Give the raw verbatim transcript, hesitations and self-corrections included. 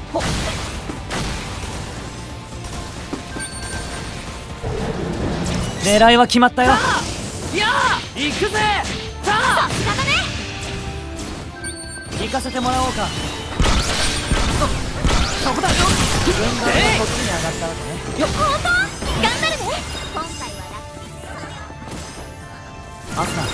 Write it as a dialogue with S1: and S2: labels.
S1: 狙いは決まったよ。
S2: いやー行くぜ。さあさすがだね。
S1: 行かせてもらおうか。
S2: そこだよ。
S1: 順番がこっちに上がったわけね。
S2: よっ、
S3: 本当頑張るね。今回は
S1: アスナ、